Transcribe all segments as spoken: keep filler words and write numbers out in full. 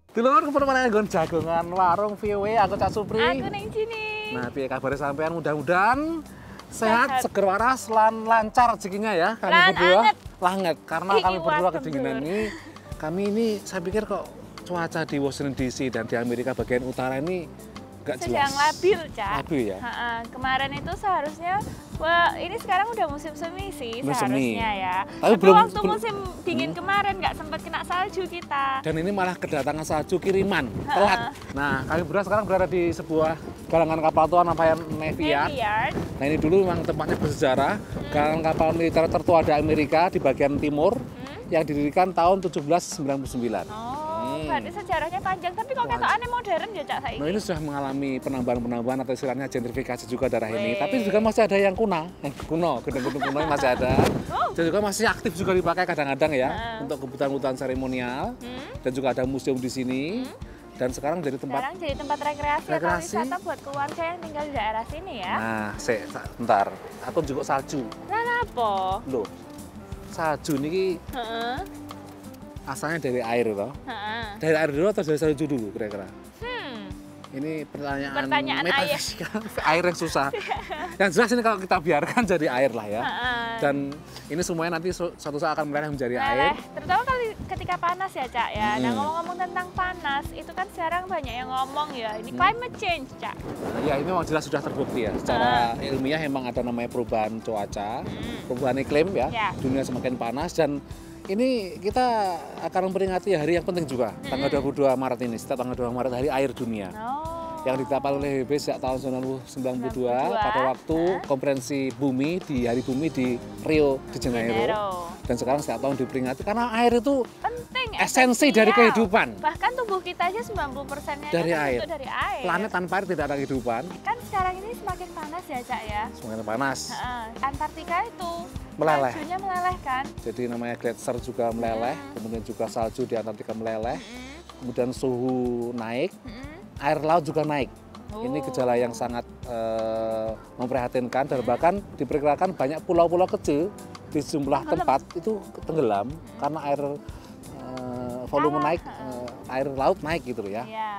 Dulur keperluan nggon jagongan warung V W aku Cak Supri. Aku ning sini. Nah, piye kabare sampean mudah-mudahan sehat, seger waras, lan lancar rezekinya ya. Kami Lan berdua anget. langet karena Iki kami berdua wasem, kedinginan Dulur. ini. Kami ini saya pikir kok cuaca di Washington D C dan di Amerika bagian utara ini nggak jelas. Sedang labil, Cak. Labil ya. Ha-ha. Kemarin itu seharusnya, wah ini sekarang udah musim semi sih Musim semi. seharusnya ya. Tapi Tapi, belum- waktu belum- musim dingin kemarin nggak sempat kena salju kita. Dan ini malah kedatangan salju kiriman, telat. Nah, kami berdua sekarang berada di sebuah galangan kapal tua namanya Navy Yard. Navy Yard. Nah, ini dulu memang tempatnya bersejarah. Galangan kapal militer tertua di Amerika di bagian timur yang didirikan tahun tujuh belas sembilan puluh sembilan. Oh, berarti sejarahnya panjang. Tapi kok ketokane modern ya, Cak, saiki? Nah, ini sudah mengalami penambahan-penambahan atau istilahnya gentrifikasi juga daerah ini. Weh. Tapi juga masih ada yang kuno, eh, kuno, gedung-gedung kuno masih ada. Oh. Dan juga masih aktif juga dipakai kadang-kadang ya Heeh. untuk kebutuhan-kebutuhan seremonial. Hmm? Dan juga ada museum di sini. Dan sekarang jadi tempat. Sekarang jadi tempat rekreasi, Rekreasi. atau wisata buat keluarga yang tinggal di daerah sini ya. Nah, se, bentar. Atau juga salju. Nah, apa? Loh, salju ini Heeh. asalnya dari air toh. Heeh. Dari air dulu atau dari salju dulu kira-kira? Hmm. Ini pertanyaan, Pertanyaan metafisika. Air yang susah. Yang jelas ini kalau kita biarkan jadi air lah ya. Heeh. Dan ini semuanya nanti su- suatu saat akan meleleh menjadi air. Meleleh, terutama kali ketika panas ya, Cak ya. Nah, Hmm. ngomong-ngomong tentang panas, itu kan sekarang banyak yang ngomong ya, ini climate change, Cak. Nah, ya ini memang jelas sudah terbukti ya. Secara ilmiah memang ada namanya perubahan cuaca, perubahan iklim ya. Ya. Dunia semakin panas dan ini kita akan memperingati hari yang penting juga. Tanggal dua puluh dua Maret ini, setiap tanggal dua puluh Maret hari air dunia. Oh. Yang ditetapkan oleh P B B sejak tahun sembilan puluh sembilan puluh dua sembilan puluh dua, pada waktu konferensi bumi di Hari Bumi di Rio de Janeiro. Janeiro. Dan sekarang setiap tahun diperingati karena air itu Penting, esensi dari esensial. kehidupan. Bahkan tubuh kita aja sembilan puluh persennya Dari kan air. terbentuk dari air. planet tanpa air tidak ada kehidupan. Kan sekarang ini semakin panas ya, Cak ya. Semakin panas. Heeh. Antartika itu Meleleh. saljunya meleleh kan. Jadi namanya gletser juga meleleh, kemudian juga salju di Antartika meleleh, kemudian suhu naik, Mm-mm. air laut juga naik. Oh. Ini gejala yang sangat eh, memprihatinkan dan bahkan diperkirakan banyak pulau-pulau kecil di sejumlah Tenggelam. tempat itu tenggelam karena air eh, volume Parah. naik, eh, air laut naik gitu loh ya. Iya.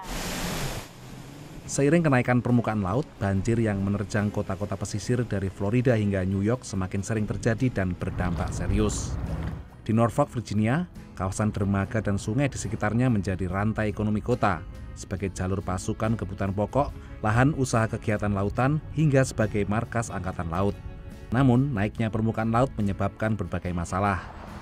Seiring kenaikan permukaan laut, banjir yang menerjang kota-kota pesisir dari Florida hingga New York semakin sering terjadi dan berdampak serius. Di Norfolk, Virginia, kawasan dermaga dan sungai di sekitarnya menjadi rantai ekonomi kota, sebagai jalur pasukan kebutuhan pokok, lahan usaha kegiatan lautan, hingga sebagai markas angkatan laut. Namun, naiknya permukaan laut menyebabkan berbagai masalah.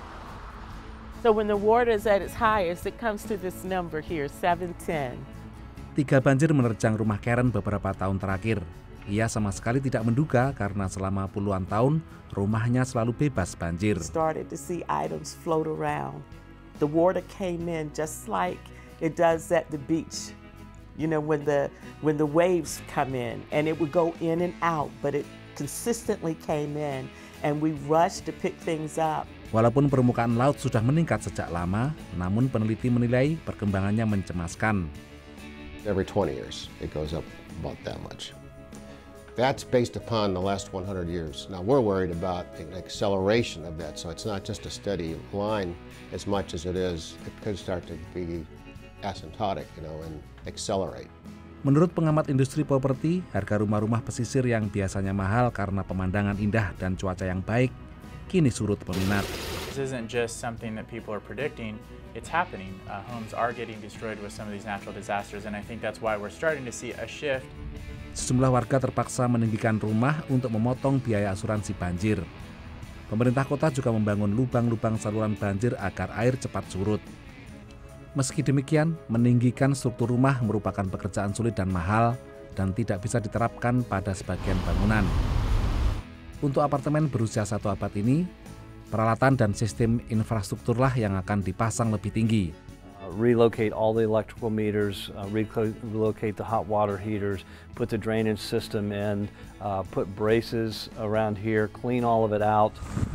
So when the water is at its highest, it comes to this number here, seven ten. Tiga banjir menerjang rumah Karen beberapa tahun terakhir. Ia sama sekali tidak menduga karena selama puluhan tahun rumahnya selalu bebas banjir. Started to see items float around. The water came in just like it does at the beach. You know, when the when the waves come in, and it would go in and out, but it consistently came in, and we rushed to pick things up. Walaupun permukaan laut sudah meningkat sejak lama, namun peneliti menilai perkembangannya mencemaskan. Every twenty years, it goes up about that much. That's based upon the last one hundred years. Now, we're worried about an acceleration of that, so it's not just a steady line as much as it is. It could start to be asymptotic, you know, and accelerate. Menurut pengamat industri properti, harga rumah-rumah pesisir yang biasanya mahal karena pemandangan indah dan cuaca yang baik, kini surut peminat. This isn't just something that people are predicting, it's happening. Uh, homes are getting destroyed with some of these natural disasters, and I think that's why we're starting to see a shift. Sejumlah warga terpaksa meninggikan rumah untuk memotong biaya asuransi banjir. Pemerintah kota juga membangun lubang-lubang saluran banjir agar air cepat surut. Meski demikian, meninggikan struktur rumah merupakan pekerjaan sulit dan mahal dan tidak bisa diterapkan pada sebagian bangunan. Untuk apartemen berusia satu abad ini, peralatan dan sistem infrastrukturlah yang akan dipasang lebih tinggi. Uh, relocate all the electrical meters, uh, reco- relocate the hot water heaters, put the drainage system in, uh, put braces around here, clean all of it out.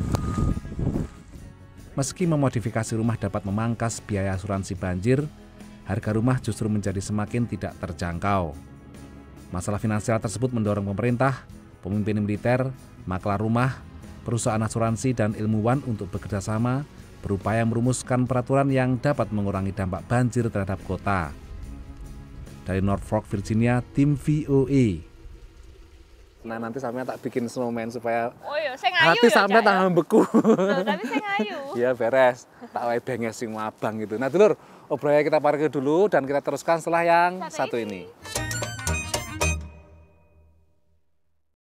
Meski memodifikasi rumah dapat memangkas biaya asuransi banjir, harga rumah justru menjadi semakin tidak terjangkau. Masalah finansial tersebut mendorong pemerintah, pemimpin militer, maklar rumah, perusahaan asuransi dan ilmuwan untuk bekerjasama berupaya merumuskan peraturan yang dapat mengurangi dampak banjir terhadap kota. Dari Norfolk, Virginia, tim V O A. Nah nanti sampean tak bikin snowman supaya Oh iya, saya ngayu hati ya, sampean Cak, ya? tambah beku. Loh, tapi saya ngayu. Ya beres, tak wae benges sing abang gitu. Nah dulur, obrolannya kita parkir dulu dan kita teruskan setelah yang Satu satu ini. ini.